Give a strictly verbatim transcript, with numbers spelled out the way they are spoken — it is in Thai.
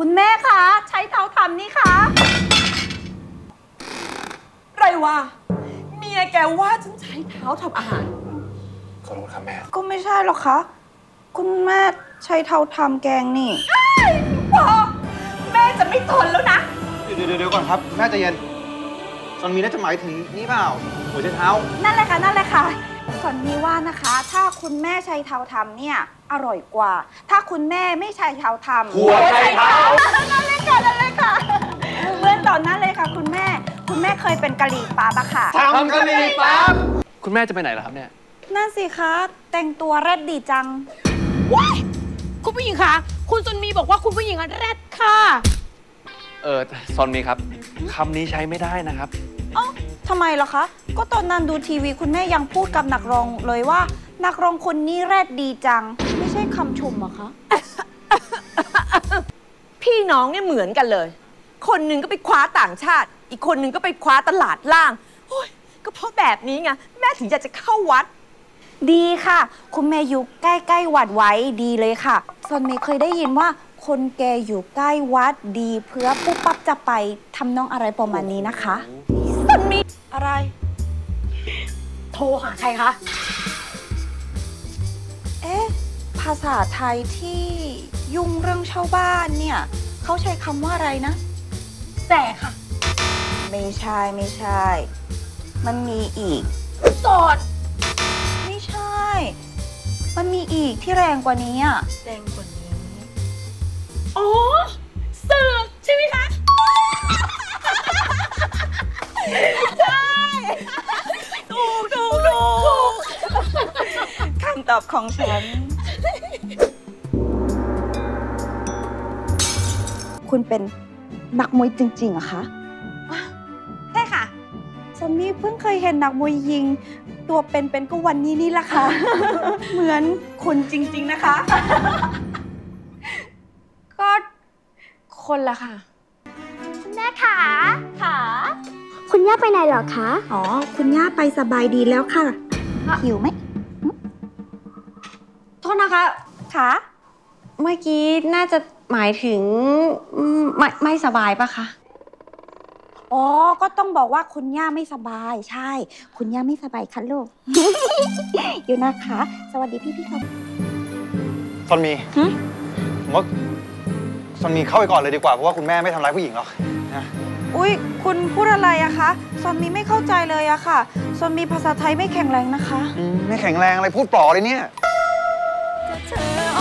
คุณแม่คะใช้เท้าทำนี่คะไรวะเมียแกว่าฉันใช้เท้าทำอาหารขอโทษครับแม่ก็ไม่ใช่หรอกคะคุณแม่ใช้เท้าทำแกงนี่พอแม่จะไม่ทนแล้วนะเดี๋ยวเดี๋ยวก่อนครับแม่ใจเย็นซอนมีน่าจะหมายถึงนี่เปล่าหัวใจเท้านั่นแหละค่ะนั่นแหละค่ะส่วนมีว่านะคะถ้าคุณแม่ใช้เท้าทำเนี่ยอร่อยกว่าถ้าคุณแม่ไม่ใช้เท้าทำหัวใจเท้านั่นเลยค่ะนั่นเลยค่ะเรื่องตอนนั้นเลยค่ะคุณแม่คุณแม่เคยเป็นกะหรี่ปั๊บอะค่ะทำกะหรี่ปั๊บคุณแม่จะไปไหนล่ะครับเนี่ยนั่นสิคะแต่งตัวแรดดีจังว้ายคุณผู้หญิงคะคุณซอนมีบอกว่าคุณผู้หญิงอันแรดค่ะเออซอนมีครับคำนี้ใช้ไม่ได้นะครับเอ้าทำไมล่ะคะก็ตอนนั้นดูทีวีคุณแม่ยังพูดกับนักร้องเลยว่านักร้องคนนี้แรดดีจังไม่ใช่คำชมเหรอคะพี่น้องเนี่ยเหมือนกันเลยคนหนึ่งก็ไปคว้าต่างชาติอีกคนหนึ่งก็ไปคว้าตลาดล่างโอ้ยก็เพราะแบบนี้ไงแม่ถึงอยากจะเข้าวัดดีค่ะคุณแม่อยู่ใกล้ๆวัดไว้ดีเลยค่ะซอนเมย์เคยได้ยินว่าคนแกอยู่ใกล้วัดดีเพื่อปุ๊บปั๊บจะไปทำน้องอะไรประมาณนี้นะคะซอนมีอะไรโทรหาใครคะเอ๊ะภาษาไทยที่ยุ่งเรื่องชาวบ้านเนี่ยเขาใช้คำว่าอะไรนะแต่ค่ะไม่ใช่ไม่ใช่มันมีอีกโสดไม่ใช่มันมีอีกที่แรงกว่านี้อ่ะแรงกว่านี้อ๋อเสือกใช่ไหมคะใช่ถูกถูกถูกคำตอบของฉันคุณเป็นนักมวยจริงๆเหรอคะใช่ค่ะซอนนี่เพิ่งเคยเห็นนักมวยยิงตัวเป็นๆก็วันนี้นี่แหละค่ะ เหมือนคนจริงๆนะคะก็คนละค่ะคุณแม่ขาค่ะคุณย่าไปไหนเหรอคะอ๋อคุณย่าไปสบายดีแล้วค่ะหิวไหมโทษนะคะค่ะเมื่อกี้น่าจะหมายถึงไม่ไม่สบายปะคะอ๋อก็ต้องบอกว่าคุณย่าไม่สบายใช่คุณย่าไม่สบายค่ะลูก อยู่นะคะสวัสดีพี่พี่ครับซอนมีผมว่าซอนมีเข้าไปก่อนเลยดีกว่าเพราะว่าคุณแม่ไม่ทำร้ายผู้หญิงหรอกนะอุ๊ยคุณพูดอะไรอะคะซอนมีไม่เข้าใจเลยอะค่ะซอนมีภาษาไทยไม่แข็งแรงนะคะไม่แข็งแรงอะไรพูดปลอเลยเนี่ยก็เธอ